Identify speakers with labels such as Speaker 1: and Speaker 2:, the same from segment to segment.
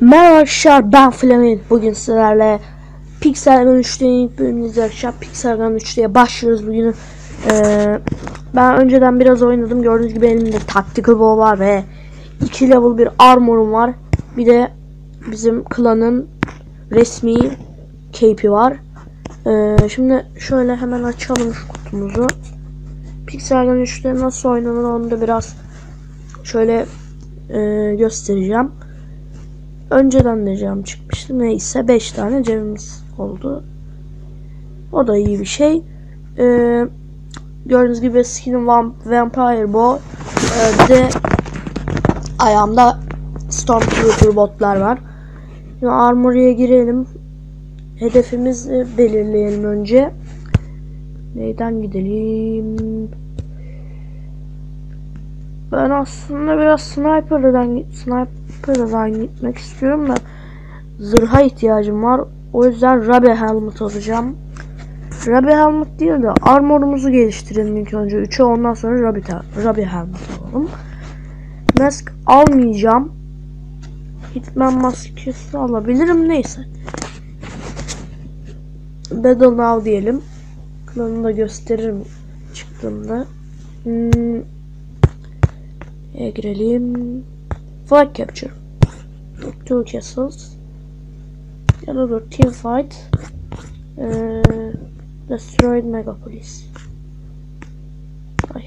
Speaker 1: Merhaba arkadaşlar, ben Flamin. Bugün sizlerle Pixel Gun 3'teyin ilk bölümünü izleyeceğiz. Pixel Gun 3'te başlıyoruz bugün. Ben önceden biraz oynadım. Gördüğünüz gibi elimde Tactical Bow var ve 2 level bir armorum var. Bir de bizim klanın resmi cape'i var. Şimdi şöyle hemen açalım şu kutumuzu. Pixel Gun 3'te nasıl oynanır onu da biraz şöyle göstereceğim. Önceden de cam çıkmıştı. Neyse 5 tane camımız oldu. O da iyi bir şey. Gördüğünüz gibi skinim Vampire Bow. Bir de ayağımda Stormtrooper botlar var. Şimdi Armory'e girelim. Hedefimizi belirleyelim önce. Neyden gidelim? Ben aslında biraz sniper'dan gitmek istiyorum da zırha ihtiyacım var. O yüzden Rabe Helmet alacağım. Rabe Helmet değil de armorumuzu geliştirelim ilk önce 3'e, ondan sonra Rabe Helmet alalım. Mask almayacağım. Hitman maskesi alabilirim, neyse. Battle Now diyelim. Klanını da gösteririm çıktığımda. Girelim. Flag Capture. Two Castles. Ya da dur. Team Fight. Destroyed Megapolis. Ay.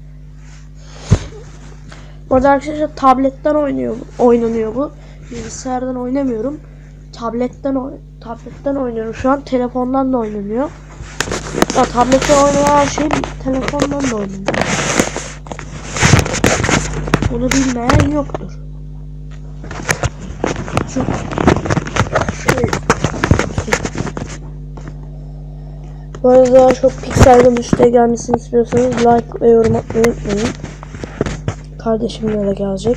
Speaker 1: Bu arada arkadaşlar tabletten oynanıyor bu. Bilgisayardan oynamıyorum. Tabletten oynuyorum şu an. Telefondan da oynanıyor. Ya tabletten oynanan şey telefondan da oynanıyor. Bunu bilmeyen yoktur. Bu arada daha çok Pixel Gun 3'te gelmesini istiyorsanız like ve yorum atmayı unutmayın. Kardeşimle de gelecek.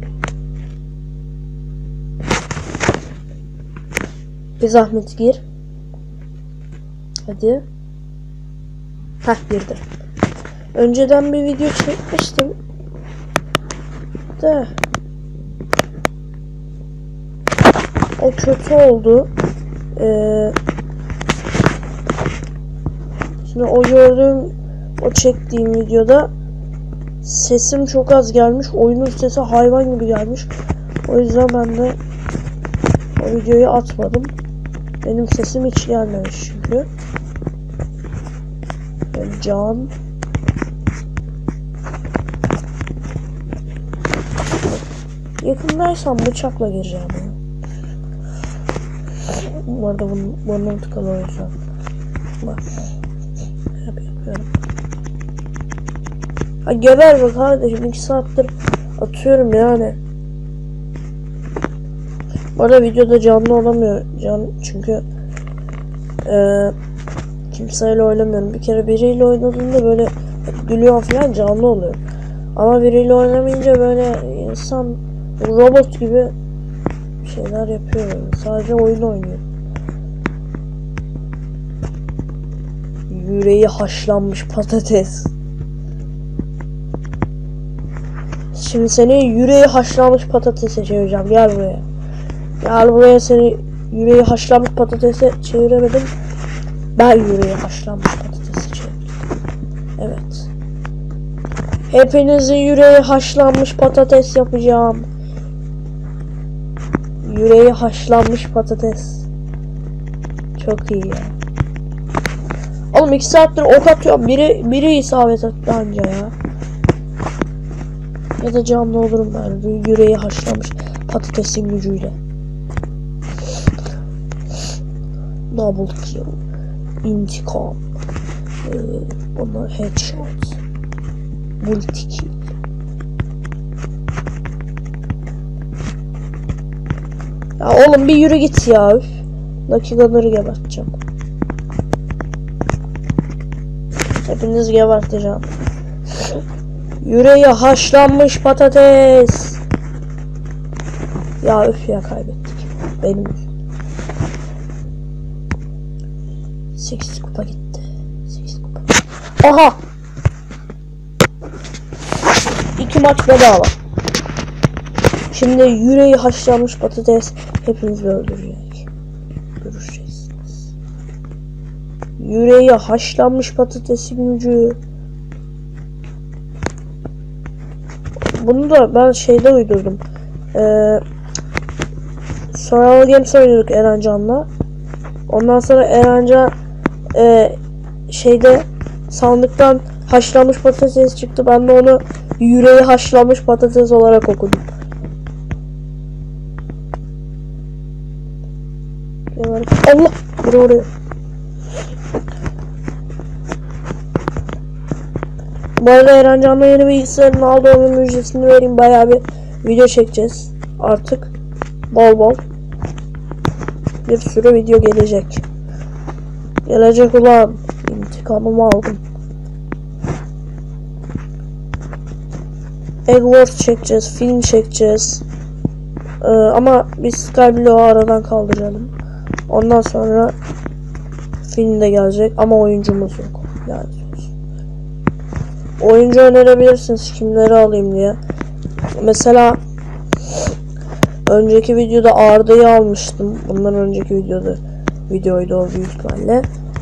Speaker 1: Bir zahmet gir. Hadi. Girdi. Önceden bir video çekmiştim. O kötü oldu. Şimdi o çektiğim videoda sesim çok az gelmiş. Oyunun sesi hayvan gibi gelmiş. O yüzden ben de o videoyu atmadım. Benim sesim hiç gelmemiş çünkü. Can. Yakındaysam bıçakla gireceğim ya. Bu arada bunun tıkalı olacağım. Bak. Yapıyorum. Geber bak kardeşim, 2 saattir atıyorum yani. Bu arada videoda canlı olamıyor. Çünkü kimseyle oynamıyorum. Bir kere biriyle oynadığımda böyle gülüyor falan, canlı oluyor. Ama biriyle oynamayınca böyle insan robot gibi şeyler yapıyor. Sadece oyun oynuyor. Yüreği haşlanmış patates. Şimdi seni yüreği haşlanmış patatese çevireceğim. Gel buraya. Gel buraya, seni yüreği haşlanmış patatese çeviremedim. Ben yüreği haşlanmış patatese çevirdim. Evet. Hepinizi yüreği haşlanmış patates yapacağım. Yüreği haşlanmış patates. Çok iyi ya. Oğlum 2 saattir ok atıyorum. Biri isabet etti anca ya. Ya da canlı olurum ben. Yüreği haşlanmış patatesin gücüyle. Double kill. İntikam. Onlar headshot. Multi kill. Ya oğlum bir yürü git ya. Lucky Gunner'ı geberteceğim. Hepiniz geberteceğim. Yüreği haşlanmış patates. Ya ya kaybettik. Benim 8 kupa gitti. 8 kupa. Aha. 2 maç bedava. Şimdi yüreği haşlanmış patates hepimizi öldürecek. Görüşeceksiniz. Yüreği haşlanmış patatesin gücü. Bunu da ben şeyde uydurdum. Survival Games oynadık Erencan'la. Ondan sonra Erencan şeyde sandıktan haşlanmış patates çıktı. Ben de onu yüreği haşlanmış patates olarak okudum. Allah! Biri vuruyor. Bu arada Erencan'la yeni bilgisayarını aldı, onun müjdesini vereyim. Bayağı bir video çekeceğiz artık. Bol bol. Bir sürü video gelecek. Gelecek ulan. İntikamımı aldım. Egg Wars çekeceğiz. Film çekeceğiz. Ama biz Skyblock'u aradan kaldıralım. Ondan sonra film de gelecek. Ama oyuncumuz yok. Yani oyuncu önerebilirsiniz. Kimleri alayım diye. Mesela önceki videoda Arda'yı almıştım. Bundan önceki videoydu o büyük ihtimalle.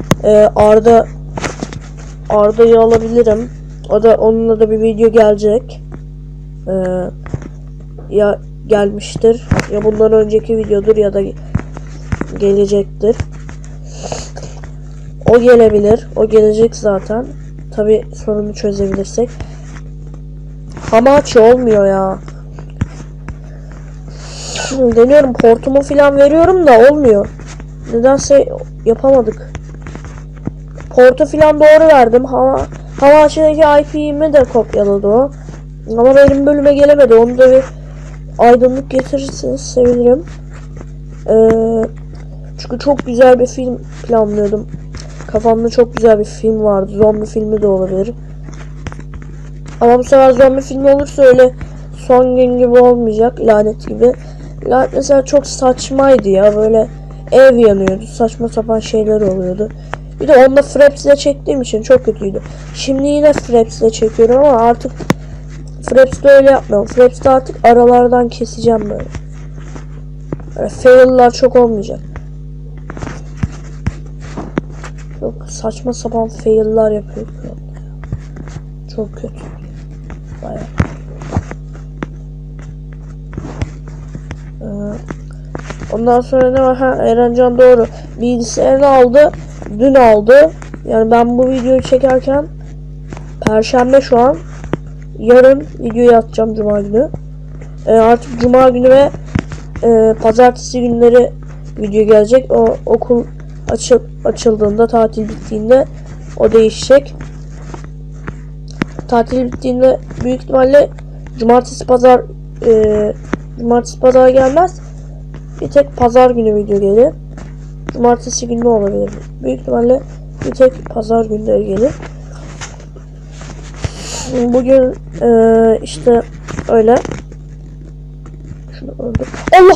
Speaker 1: Arda'yı alabilirim. Onunla da bir video gelecek. Ya gelmiştir ya bundan önceki videodur ya da gelecektir. O gelebilir. O gelecek zaten. Tabi sorunu çözebilirsek. Hamachi olmuyor ya. Deniyorum, portumu falan veriyorum da olmuyor. Nedense yapamadık. Portu falan doğru verdim. Hamachi'deki IP'mi de kopyaladı o. Ama benim bölüme gelemedi. Onu da bir aydınlık getirirseniz sevinirim. Çünkü çok güzel bir film planlıyordum. Kafamda çok güzel bir film vardı. Zombi filmi de olabilir. Ama bu sefer zombi filmi olursa öyle son gün gibi olmayacak. Lanet gibi. Lanet mesela çok saçmaydı ya. Böyle ev yanıyordu. Saçma sapan şeyler oluyordu. Bir de onda Fraps ile çektiğim için çok kötüydü. Şimdi yine Fraps ile çekiyorum ama artık Fraps'te öyle yapmıyorum. Fraps'te artık aralardan keseceğim böyle. Fail'lar çok olmayacak. Çok saçma sapan fail'lar yapıyor. Çok kötü. Bayağı. Ondan sonra ne var? Erencan doğru. Bilgisayarını aldı. Dün aldı. Yani ben bu videoyu çekerken Perşembe şu an. Yarın videoyu atacağım Cuma günü. Artık Cuma günü ve Pazartesi günleri video gelecek. O okul açıldığında, tatil bittiğinde o değişecek. Tatil bittiğinde büyük ihtimalle Cumartesi Pazar gelmez. Bir tek Pazar günü video gelir. Cumartesi günü olabilir. Büyük ihtimalle bir tek Pazar günleri gelir. Bugün işte öyle. Şunu öldür. Allah,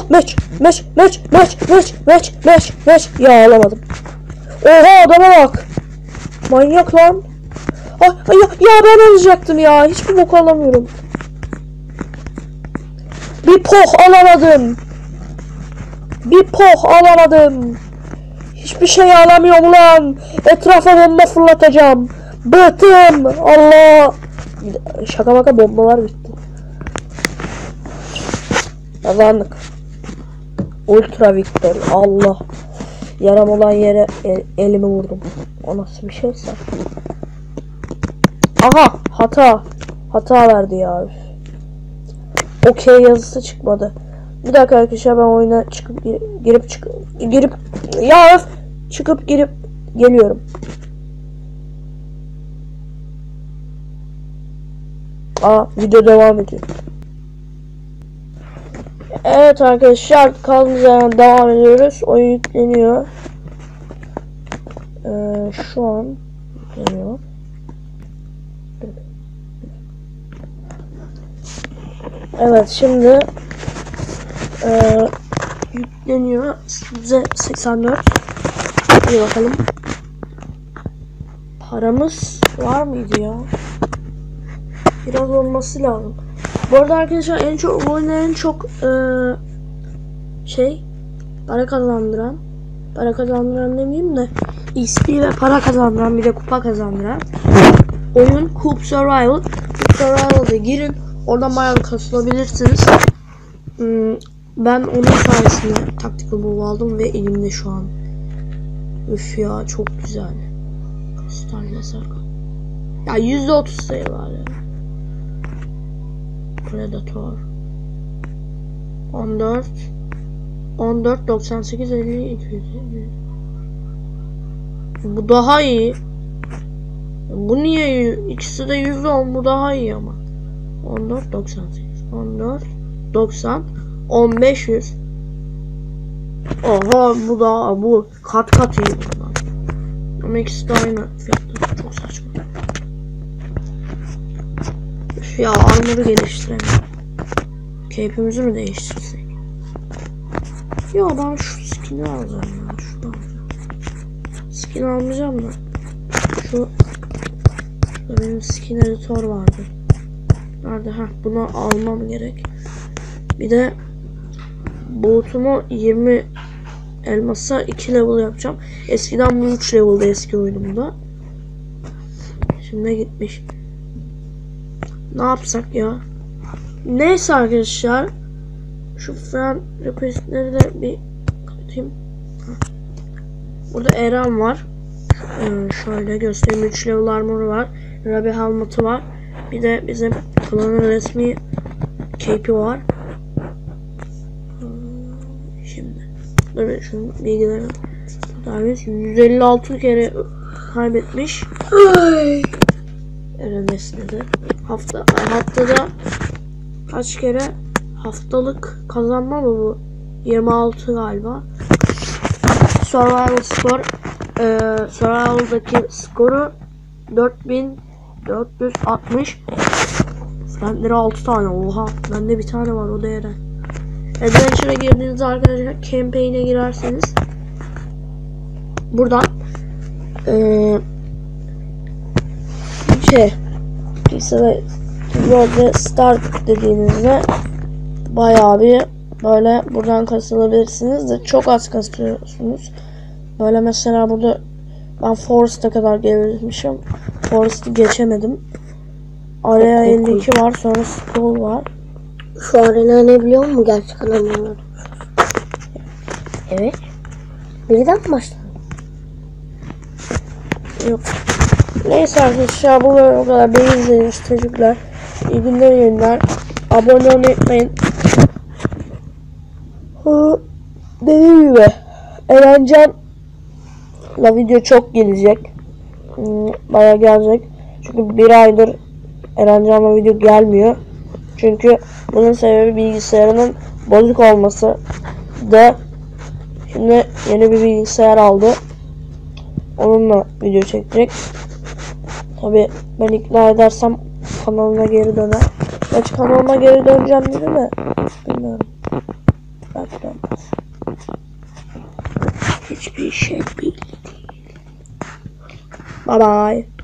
Speaker 1: meç. Ya alamadım. Oha, adama bak. Manyak lan. Ya ben alacaktım ya. Hiçbir bok alamıyorum. Bir poh alamadım. Hiçbir şey alamıyorum lan. Etrafa bomba fırlatacağım. Bıktım. Allah. Şaka maka bombalar bitti. Kazandık. Ultra Victor. Allah. Yaram olan yere elimi vurdum. O nasıl bir şeyse. Aha, hata verdi ya. Okey yazısı çıkmadı. Bir dakika arkadaşlar, ben oyuna çıkıp girip geliyorum. Video devam ediyor. Evet arkadaşlar, kaldığımız yerden devam ediyoruz. Oyun yükleniyor. Şu an yükleniyor. Evet, şimdi yükleniyor. Size 84. Bir bakalım. Paramız var mıydı ya? Biraz olması lazım. Bu arada arkadaşlar en çok bu oyunda en çok para kazandıran demeyeyim de XP ve para kazandıran, bir de kupa kazandıran oyun Coop Survival. Coop Survival'da girin, oradan bayağı kasılabilirsiniz. Ben onun sayesinde Tactical Bow aldım ve elimde şu an. Üf ya, çok güzel. Ya %30 sayı var ya. Predator 14 98 50 200. Bu daha iyi. Bu niye? İkisi de %10, bu daha iyi ama. 14 98 14 90 15 100. Oha, bu kat iyi bundan. Ama ikisi de aynı fiyatlar. Çok saçma. Ya armor'u geliştirelim. Cape'imizi mi değiştirsek? Ya ben şu skin'i alacağım ya. Şunu alacağım. Skin almayacağım da. Şurada benim skin editör vardı. Nerede? Bunu almam gerek. Bir de boot'umu 20 elmasa 2 level yapacağım. Eskiden bu 3 level'da eski oyunumda. Şimdi gitmiş. Ne yapsak ya? Neyse arkadaşlar. Şu friend request'leri de bir kapatayım. Burada Eren var. Şöyle göstereyim. 3 level armor'u var. Rabi helmet'ı var. Bir de bizim klanın resmi cape'i var. Şimdi dur, şunun bilgilerini. 156 kere kaybetmiş. Eren esnedi. Haftada kaç kere haftalık kazanma mı bu? 26 galiba. Survival score, Survival'daki skoru 4460. Friendleri 6 tane. Oha, bende bir tane var, o da Eren. Adventure'a girdiğinizde arkadaşlar, campaign'e girerseniz buradan böyle start dediğinizde bayağı bir böyle buradan kasılabilirsiniz de çok az kasıyorsunuz. Böyle mesela burada ben Forest'a kadar gelmişim. Forest'ı geçemedim. Araya 52 var, sonra Skull var.
Speaker 2: Şu arena ne biliyor musun gerçekten anlamadım. Evet. Birden mi başladın?
Speaker 1: Yok. Neyse arkadaşlar, bu böyle o kadar. Beni izlediğiniz çocuklar. İyi günler, iyi günler. Abone olmayı unutmayın. Dediğim gibi Erencan'la video çok gelecek. Bayağı gelecek. Çünkü bir aydır Erencan'la video gelmiyor. Çünkü bunun sebebi bilgisayarının bozuk olması da. Şimdi yeni bir bilgisayar aldı. Onunla video çekecek. Tabi ben ikna edersem kanalına geri döner. Gerçi kanalıma geri döneceğim dedi de bilmiyorum. Belki dönmez. Hiçbir şey belli değil. Bye bye.